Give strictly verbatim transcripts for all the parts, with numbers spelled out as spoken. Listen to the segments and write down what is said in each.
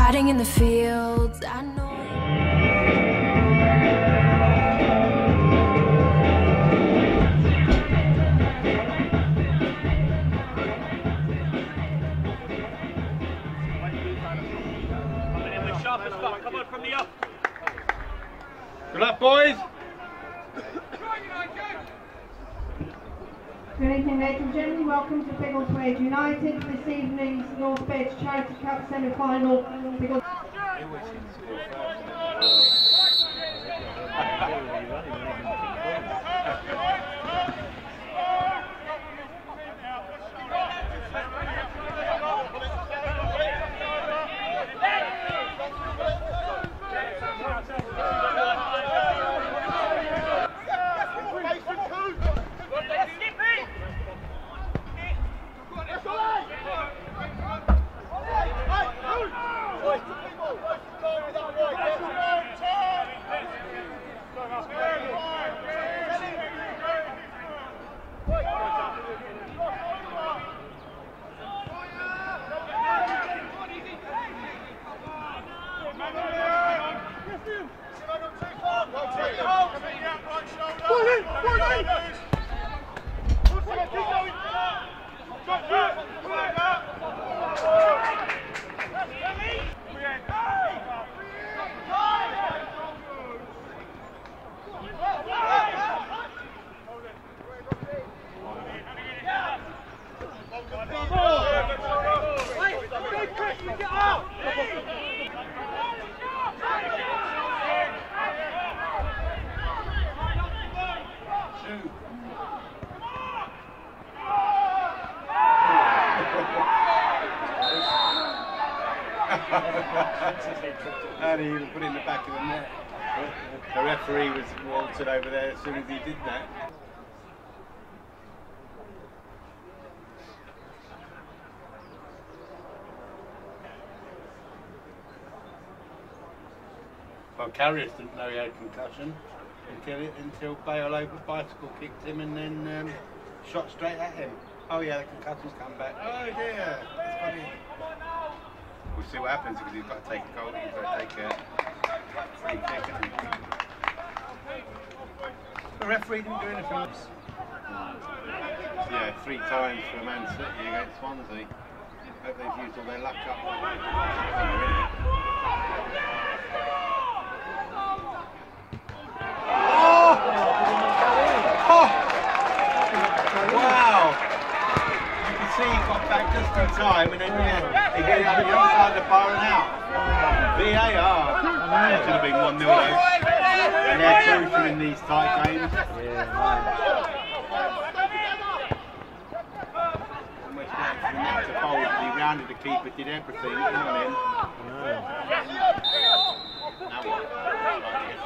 Riding in the fields, I know. Come on from the up. Good luck, boys. Good evening, ladies and gentlemen. Welcome to Biggleswade United. This evening's North Beds Charity Cup semi-final. Biggleswade. And he was put in the back of the net. The referee was waltzed over there as soon as he did that. Well, Carriers didn't know he had a concussion until, it, until Bale over bicycle kicked him and then um, shot straight at him. Oh yeah, the concussion's come back. Oh dear, that's funny. We'll see what happens because he's got to take a goal, he's got to take a free kick. The referee didn't do anything. Yeah, three times for Man City against Swansea. Hope they've used all their luck up. Oh! Oh! Wow! You can see he got back just in time and then yeah, he hit it outside the bar and out. V A R. That should have been one nil though. And they're crucial in these tight games. To bold, he rounded the keeper, did everything, come on in. Now what?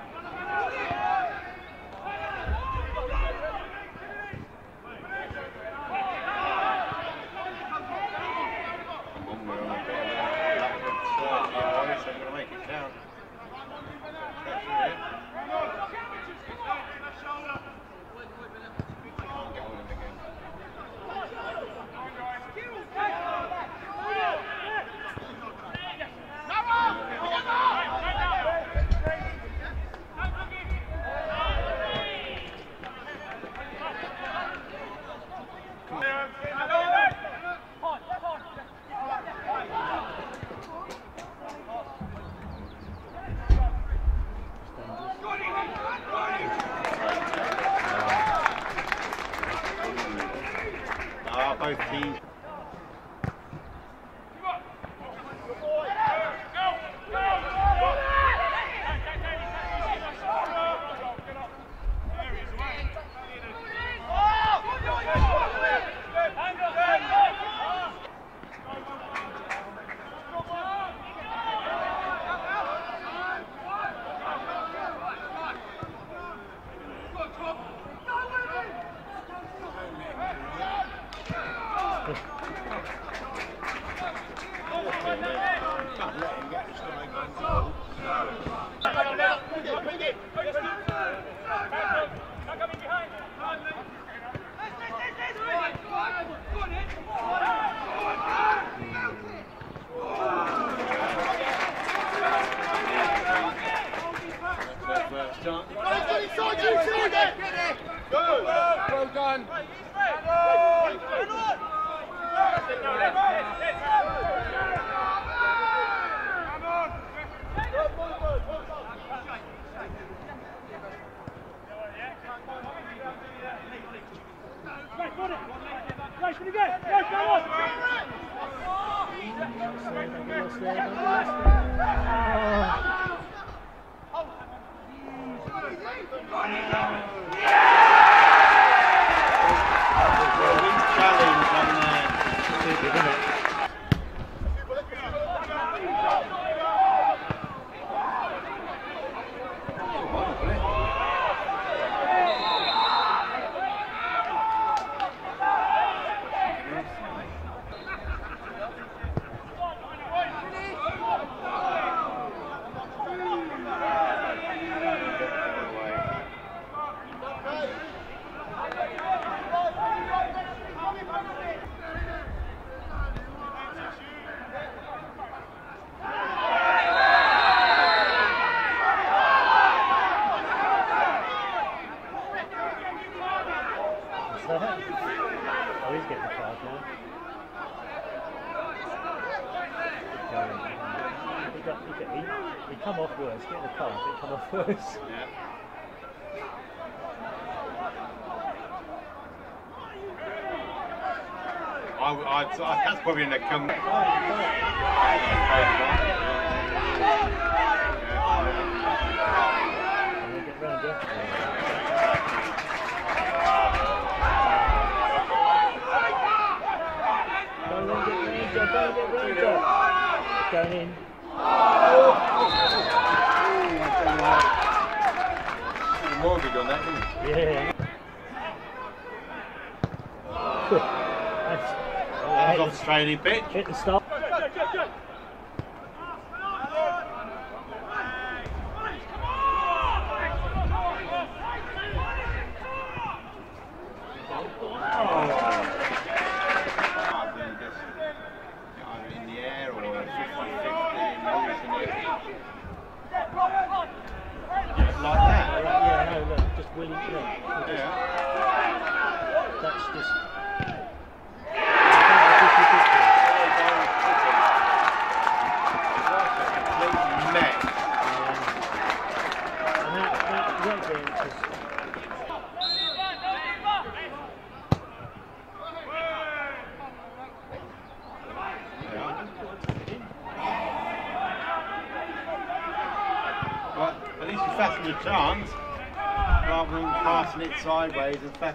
Both teams. last chance. Good. Well done. Oh, he's getting the card now. He, got, he, got, he, he come off worse, getting the card, he come off worse. Yeah. I, I, I, that's probably in the come. Going in. Mortgage on that, didn't he? Yeah. That's off the training pitch. Hit the stop. A chance rather than passing it sideways and back.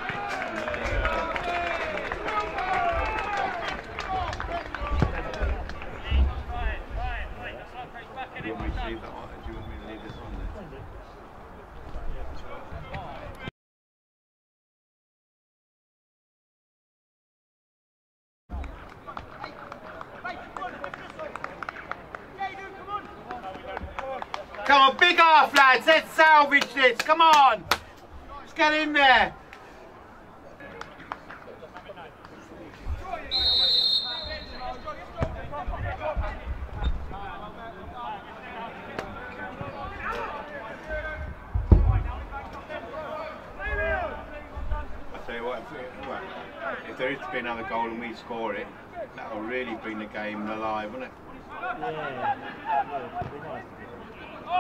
Do you want me to leave that on? Do you want me to leave this on there? Come on, big half lads, let's salvage this, come on! Let's get in there! I tell you what, if, well, if there is to be another goal and we score it, that'll really bring the game alive, won't it? Yeah, yeah, it'd be nice. Aye,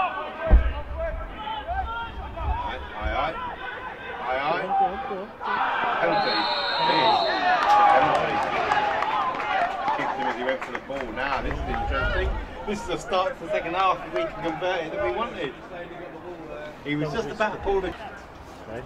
aye, aye. Aye, aye. Penalty. Penalty. Kicked him as he went for the ball. Now, this is interesting. This is the start of the second half if we can convert it that we wanted. He was just about to pull the... Okay.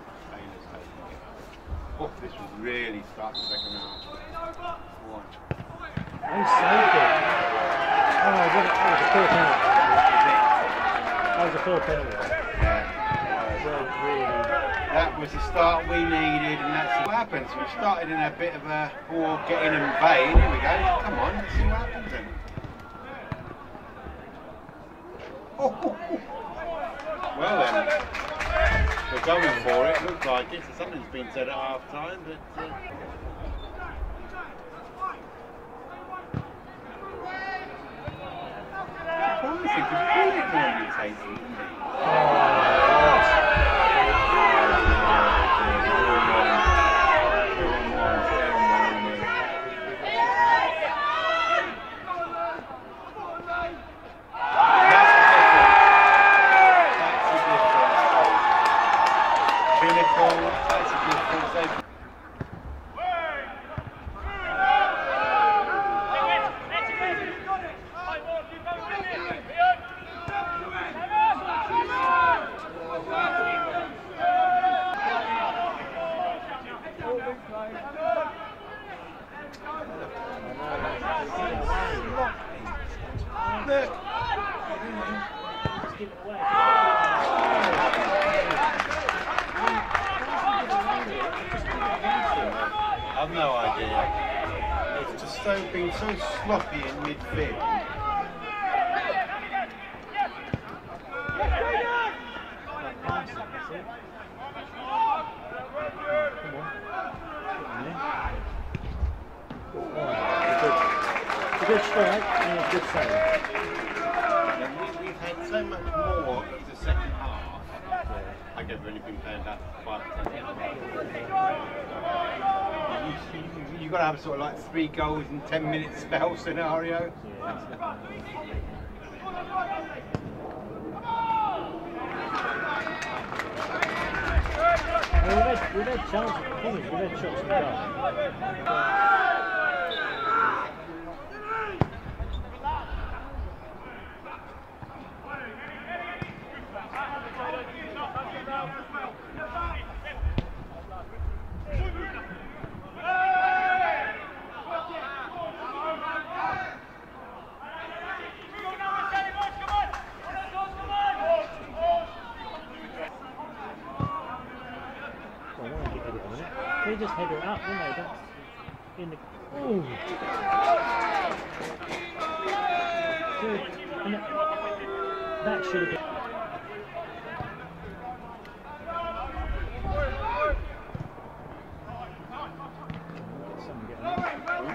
Oh, this was really start the second half. One. Oh, saved it. Oh, that was a poor penalty. That was a poor penalty. Yeah. Well, really. That was the start we needed, and that's what happens. We started in a bit of a poor getting in vain. Here we go. Come on, let's see what happens then. Oh. Well then, we're going for it. Looks like it. So something's been said at half time, but. Uh, Surprising, because Bullet normally takes it, isn't he? Look. Just give it away. I've no idea. It's just so been so sloppy in midfield. Good strike and a good save. We, we've had so much more in the second half. Yeah. I've only been playing about five to ten minutes. You, you, you've got to have sort of like three goals in ten minute spell scenario. Yeah. Well, we've, had, we've had chances, the thing is, we've had shots to go. They just head her up, didn't they? That's in the. Ooh! Good. And that, that should have been. Someone get on.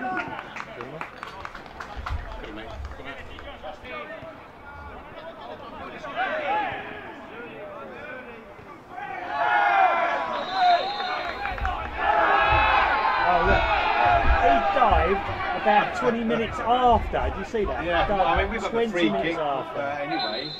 About twenty minutes after, did you see that? Yeah, Dive, I mean we've got the free kick after. Uh, anyway.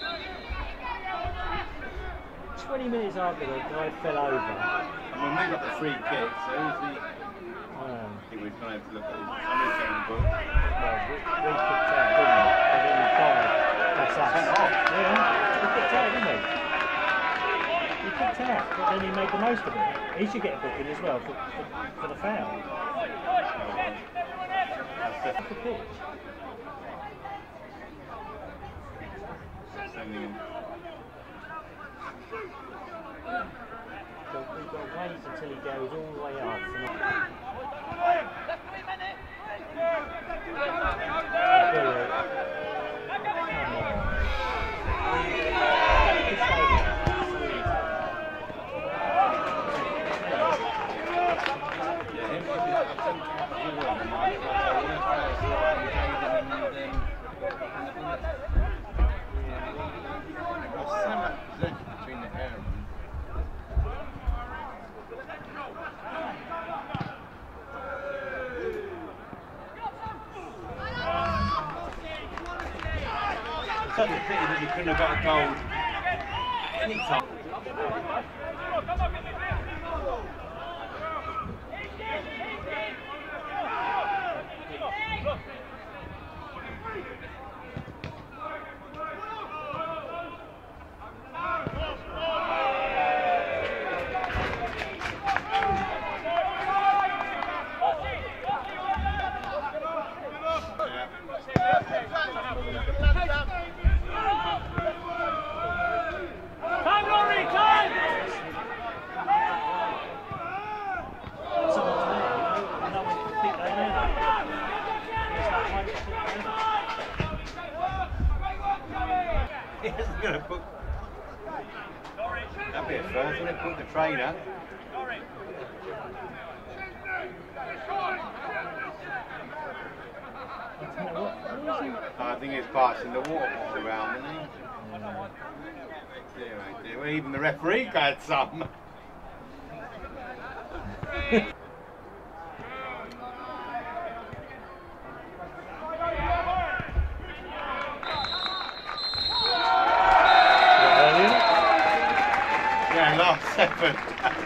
twenty minutes after the guy fell over. I mean we got the free kick, so who's the... Um, I think we're going to have to look at the understand book. Well, we, we kicked out, didn't we? And then we fired. That's us. Yeah, we kicked out, didn't we? We kicked out, but then he made the most of it. He should get a booking as well for, for, for the foul. The pitch. So we've got to wait until he goes all the way up. Such a pity that you couldn't have got a goal any time. Gonna put that'd be a first, wouldn't it? Put the trainer. I think it's passing the water balls around, isn't he? Dear, oh dear. Well, even the referee had some. Last seven.